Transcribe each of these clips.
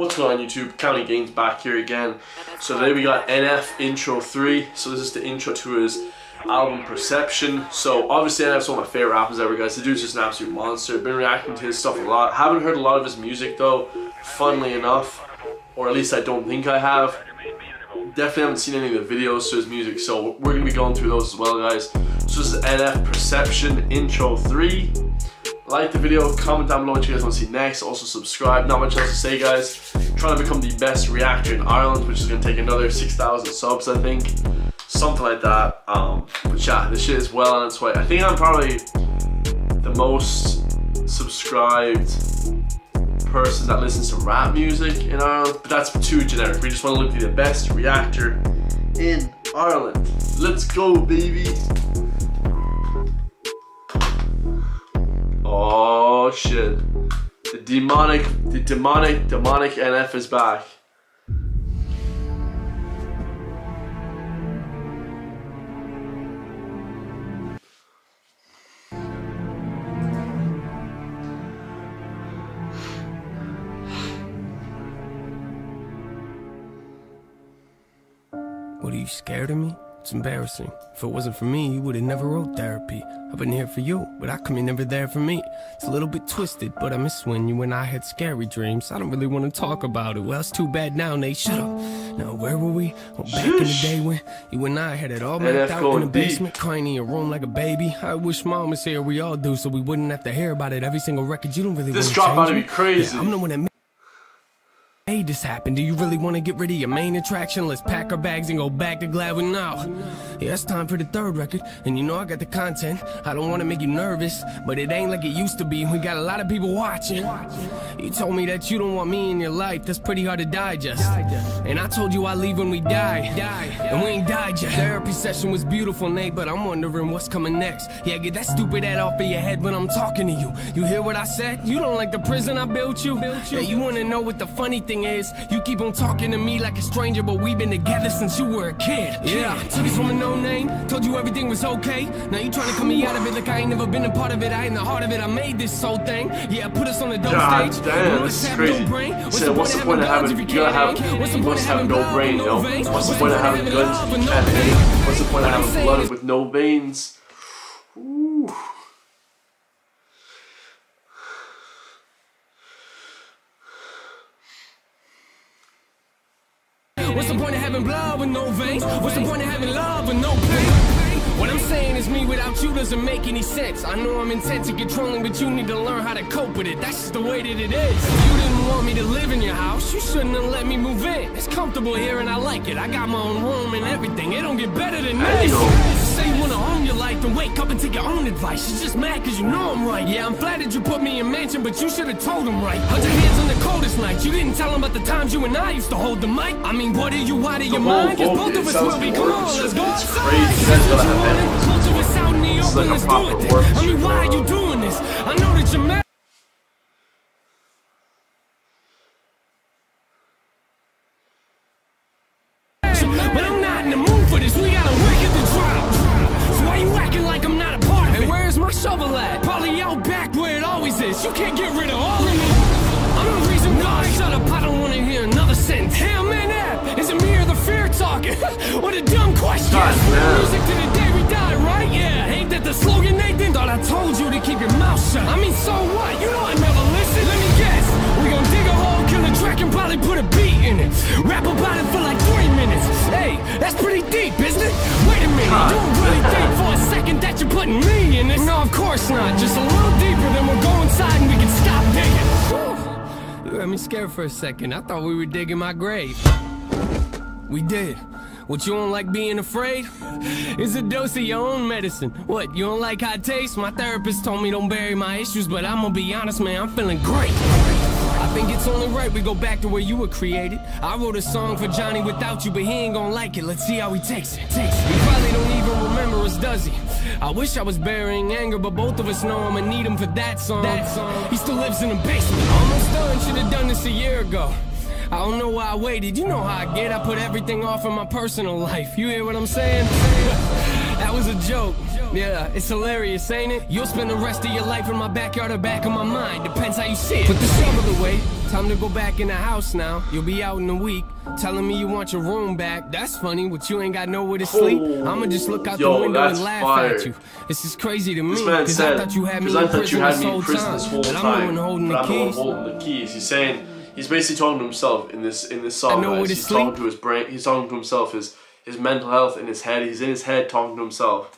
What's going on YouTube? County Gains back here again. So today we got NF Intro 3. So this is the intro to his album Perception. So obviously NF's one of my favorite rappers ever, guys. The dude's just an absolute monster. Been reacting to his stuff a lot. Haven't heard a lot of his music though, funnily enough. Or at least I don't think I have. Definitely haven't seen any of the videos to his music, so we're going to be going through those as well, guys. So this is NF Perception Intro 3. Like the video, comment down below what you guys want to see next. Also subscribe. Not much else to say, guys. Trying to become the best reactor in Ireland, which is going to take another 6,000 subs, I think. Something like that. But yeah, this shit is well on its way. I think I'm probably the most subscribed person that listens to rap music in Ireland, but that's too generic. We just want to look at the best reactor in Ireland. Let's go, baby. Oh shit. The demonic NF is back. What, are you scared of me? It's embarrassing. If it wasn't for me, you would've never wrote therapy. I've been here for you, but how come you're never there for me? It's a little bit twisted, but I miss when you and I had scary dreams. I don't really want to talk about it. Well, it's too bad now, Nate. Shut up. Now, where were we? Well, back in the day when you and I had it all mapped out in the basement, crying in your room like a baby. I wish Mom was here. We all do, so we wouldn't have to hear about it every single record. You don't really want to change. This drop out to be crazy. Yeah, I'm the one that made this happen. Do you really want to get rid of your main attraction? Let's pack our bags and go back to Gladwin now. Yeah, it's time for the third record, and you know I got the content. I don't want to make you nervous, but it ain't like it used to be. We got a lot of people watching. You told me that you don't want me in your life. That's pretty hard to digest. And I told you I'd leave when we die, and we ain't died yet. Therapy session was beautiful, Nate, but I'm wondering what's coming next. Yeah, get that stupid head off of your head when I'm talking to you. You hear what I said? You don't like the prison I built you? Yeah, you want to know what the funny thing is? You keep on talking to me like a stranger, but we've been together since you were a kid. Yeah, took us from a no-name, told you everything was okay. Now you trying to cut me out of it like I ain't never been a part of it. I ain't the heart of it, I made this whole thing. Yeah, put us on the dope stage. Damn, this is crazy. So what's the point of having, you must have no brain, yo. What's the point of having guns if you can't aim? What's the point of having blood with no veins? Ooh. What's the point of having blood with no veins? What's the point of having love with no pain? What I'm saying is me without you doesn't make any sense. I know I'm intense and controlling, but you need to learn how to cope with it. That's just the way that it is. If you didn't want me to live in your house, you shouldn't have let me move in. It's comfortable here and I like it. I got my own room and everything. It don't get better than this. Say you wanna own your life, then wake up and take your own advice. You're just mad cause you know I'm right. Yeah, I'm flattered you put me in mansion, but you should've told him right. Held your hands on the coldest nights. You didn't tell him about the times you and I used to hold the mic. I mean, what are you out of your mind? Cause both of us will be. Come on, let's go outside. Both of us out in the open, let's do it then. I mean, why are you doing this? I know that you're mad. But I'm not in the mood for this. We gotta work at the drop. So why you acting like I'm not a part of it? Hey, where's my shovel at? Probably out back where it always is. You can't get rid of all of me. I'm the reason why. Shut up, I don't wanna hear another sentence. Damn, man, is it me or the fear talking? What a dumb question. Music to the day we die, right? Yeah, ain't that the slogan, Nathan? Thought I told you to keep your mouth shut. I mean, so what? You know I never listen. Let me guess. We gon' dig a hole, kill a track, and probably put a beat in it. Rap about it for like 3 minutes. Hey, that's pretty deep, isn't it? Wait a minute, you don't really think for a second that you're putting me in this? No, of course not. Just a little deeper, then we'll go inside and we can stop digging. You had me scared for a second. I thought we were digging my grave. We did. What, you don't like being afraid? It's a dose of your own medicine. What, you don't like how it tastes? My therapist told me don't bury my issues, but I'm gonna be honest, man, I'm feeling great. I think it's only right we go back to where you were created. I wrote a song for Johnny without you, but he ain't gonna like it. Let's see how he takes it. He probably don't even remember us, does he? I wish I was burying anger, but both of us know I'ma need him for that song. He still lives in the basement. Almost done, should've done this a year ago. I don't know why I waited, you know how I get. I put everything off in my personal life. You hear what I'm saying? That was a joke. Yeah, it's hilarious, ain't it? You'll spend the rest of your life in my backyard or back of my mind. Depends how you see it. Put the shovel away. Time to go back in the house now. You'll be out in a week. Telling me you want your room back. That's funny, but you ain't got nowhere to sleep. I'ma just look out the window and laugh at you. This is crazy to me. Because I thought you had me in prison this whole time. But I'm the one holding the keys. He's saying, he's basically talking to himself in this song, guys. He's talking to his brain. He's talking to himself. His mental health in his head. He's in his head talking to himself.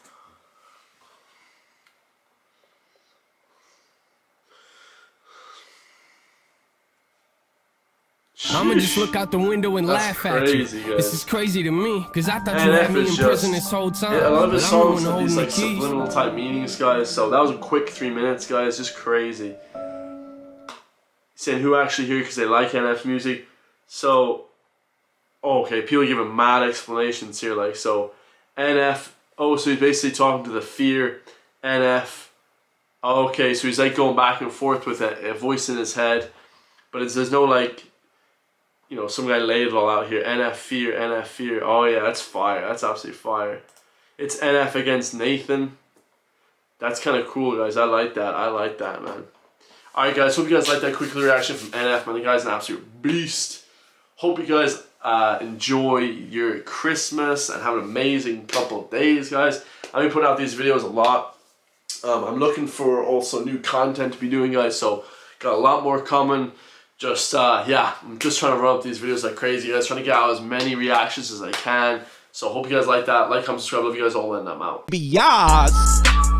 I'ma just look out the window and laugh at you. Guys. This is crazy to me, cause I thought you had me in prison this whole time. Yeah, a lot of his songs have these like subliminal type meanings, guys. So that was a quick 3 minutes, guys. Just crazy. He's saying who actually hear because they like NF's music. So, okay, people giving mad explanations here, like so. NF. Oh, so he's basically talking to the fear. NF. Okay, so he's like going back and forth with a voice in his head, but there's no like. You know, some guy laid it all out here. NF fear, NF fear. Oh yeah, that's fire. That's absolutely fire. It's NF against Nathan. That's kind of cool, guys. I like that. I like that, man. Alright, guys. Hope you guys like that quick reaction from NF, man. The guy's an absolute beast. Hope you guys enjoy your Christmas and have an amazing couple of days, guys. I've been putting out these videos a lot. I'm looking for also new content to be doing, guys. So, got a lot more coming. Just, yeah, I'm just trying to run up these videos like crazy, guys. Trying to get out as many reactions as I can. So, hope you guys like that. Like, comment, subscribe. Love you guys all, and I'm out. Biatch.